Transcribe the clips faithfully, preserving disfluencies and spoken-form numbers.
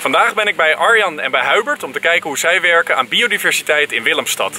Vandaag ben ik bij Arjan en bij Hubert om te kijken hoe zij werken aan biodiversiteit in Willemstad.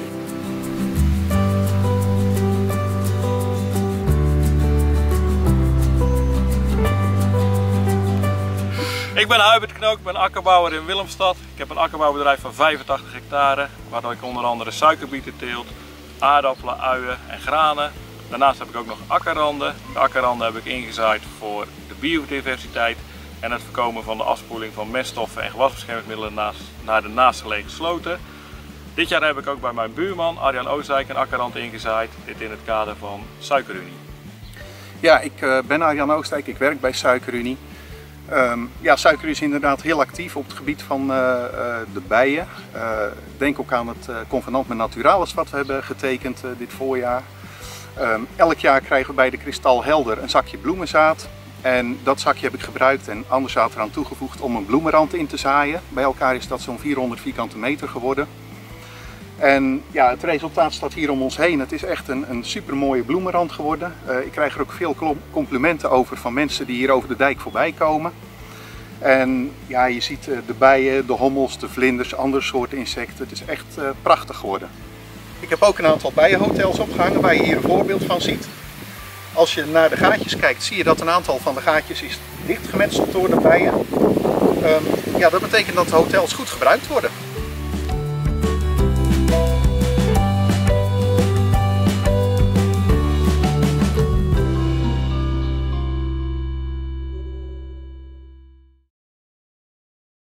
Ik ben Hubert Knook, ik ben akkerbouwer in Willemstad. Ik heb een akkerbouwbedrijf van vijfentachtig hectare, waar ik onder andere suikerbieten teelt, aardappelen, uien en granen. Daarnaast heb ik ook nog akkerranden. De akkerranden heb ik ingezaaid voor de biodiversiteit en het voorkomen van de afspoeling van meststoffen en gewasbeschermingsmiddelen naast, naar de naastgelegen sloten. Dit jaar heb ik ook bij mijn buurman Arjan Oostdijk een akkerrand ingezaaid, dit in het kader van Suikerunie. Ja, ik uh, ben Arjan Oostdijk, ik werk bij Suikerunie. Um, ja, Suikerunie is inderdaad heel actief op het gebied van uh, uh, de bijen. Uh, denk ook aan het uh, convenant met Naturalis wat we hebben getekend uh, dit voorjaar. Um, elk jaar krijgen we bij de Kristal Helder een zakje bloemenzaad. En dat zakje heb ik gebruikt en ander zaad eraan toegevoegd om een bloemenrand in te zaaien. Bij elkaar is dat zo'n vierhonderd vierkante meter geworden. En ja, het resultaat staat hier om ons heen. Het is echt een, een super mooie bloemenrand geworden. Uh, ik krijg er ook veel complimenten over van mensen die hier over de dijk voorbij komen. En ja, je ziet uh, de bijen, de hommels, de vlinders, andere soorten insecten. Het is echt uh, prachtig geworden. Ik heb ook een aantal bijenhotels opgehangen waar je hier een voorbeeld van ziet. Als je naar de gaatjes kijkt, zie je dat een aantal van de gaatjes is dichtgemetseld door de bijen. Um, ja, dat betekent dat de hotels goed gebruikt worden.